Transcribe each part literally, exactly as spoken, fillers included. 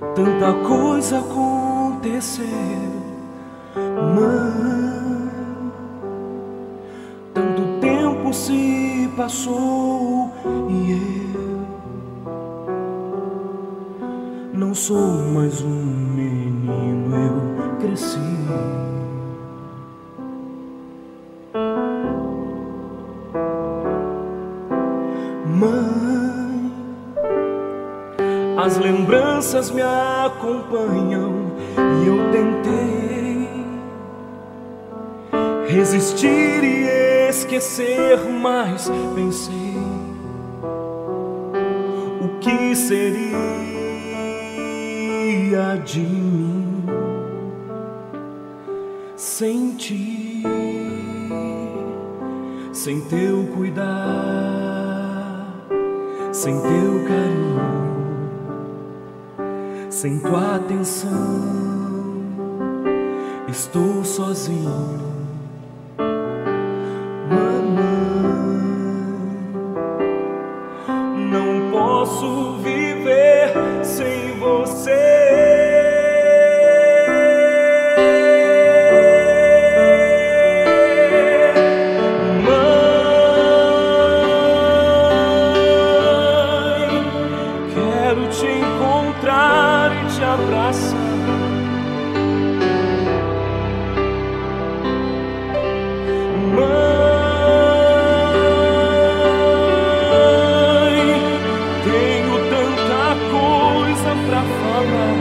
Tanta coisa aconteceu, mãe. Tanto tempo se passou e eu não sou mais um menino, eu cresci. Mãe, as lembranças me acompanham e eu tentei resistir e esquecer, mas pensei o que seria de mim sem ti, sem teu cuidar, sem teu carinho, sem tua atenção. Estou sozinho, mamãe. Não posso viver sem você. Te encontrar e te abraçar. Mãe, tenho tanta coisa pra falar.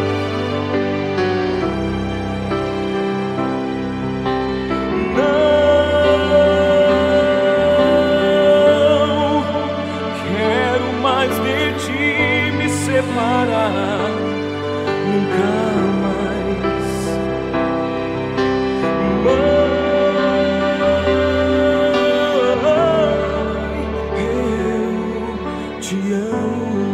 Não quero mais de ti separar, nunca mais. Mãe, eu te amo.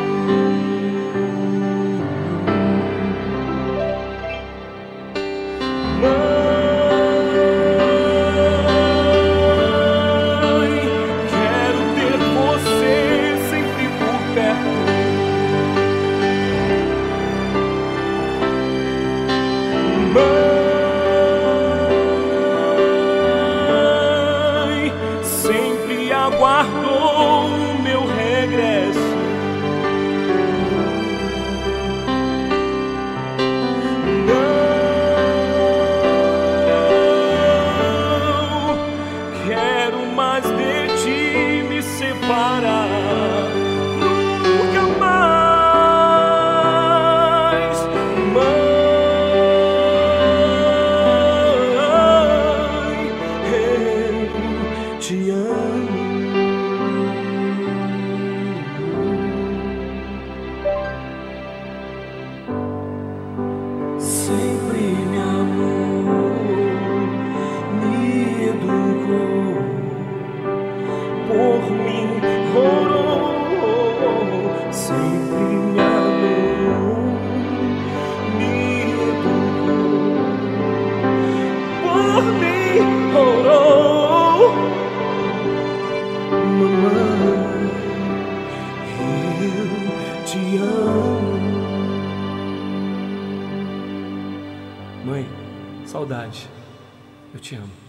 Mãe, quero ter você sempre por perto. Mãe, sempre aguardou o meu regresso. Não quero mais de ti me separar, nunca mais. Te amo. Sempre me amou, me educou, por mim orou. Sempre me amou, me educou, por mim orou. Mamãe, eu te amo. Mãe, saudade, eu te amo.